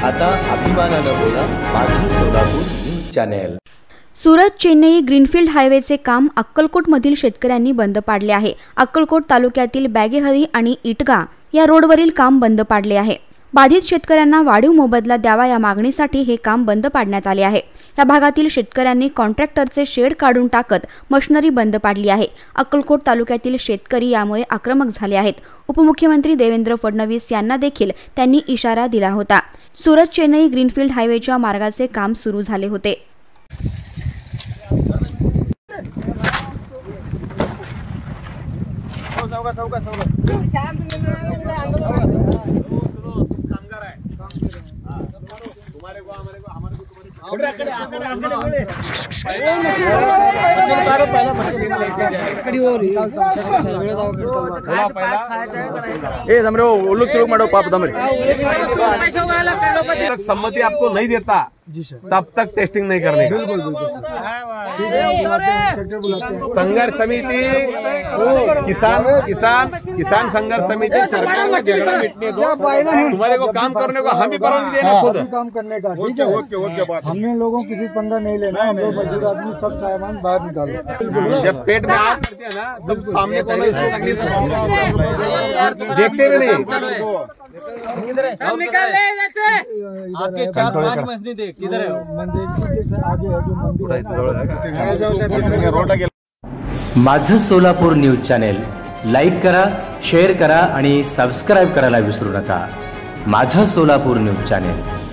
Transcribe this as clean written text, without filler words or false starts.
आता अभिमानानं बोला, माझं Solapur news channel. Surat Chennai greenfield हायवेचे काम अक्कलकोटमधील शेतकऱ्यांनी बंद पाडले आहे। अक्कलकोट तालुक्यातील बॅगेहरी आणि इटगा या रोडवरील काम बंद पाडले आहे। बाधित शेतकऱ्यांना वाढीव मोबदला द्यावा या मागणीसाठी हे काम बंद पाडण्यात आले आहे। या भागातील शेतकऱ्यांनी कॉन्ट्रॅक्टरचे शेड काढून टाकत मशिनरी बंद पाडली आहे। अक्कलकोट तालुक्यातील शेतकरी यामुळे आक्रमक झाले आहेत। उपमुख्यमंत्री देवेंद्र फडणवीस यांना देखील त्यांनी इशारा दिला होता। सुरत चेन्नई ग्रीनफील्ड हायवेच्या मार्गाचे काम सुरू झाले होते। सम्मति आपको नहीं देता तब तक टेस्टिंग नहीं करने का। संघर्ष समिति किसान संघर्ष समिति सरकार का झगड़ा मिटने दो, तुम्हारे को काम करने को हम भी परवानगी देना, खुद काम करने का। हमने लोगों किसी पंगा नहीं लेना, हम लोग मजदूर आदमी सब सामान बाहर निकालो। जब पेट में आग करते हैं ना तब सामने को देखते भी नहीं। आपके 4-5 मस्जिद किधर है? मंदिर से आगे है जो मंदिर है। माझं सोलापूर न्यूज चॅनेल लाईक करा, शेअर करा आणि सबस्क्राइब करायला विसरू नका। माझं सोलापूर न्यूज चॅनेल।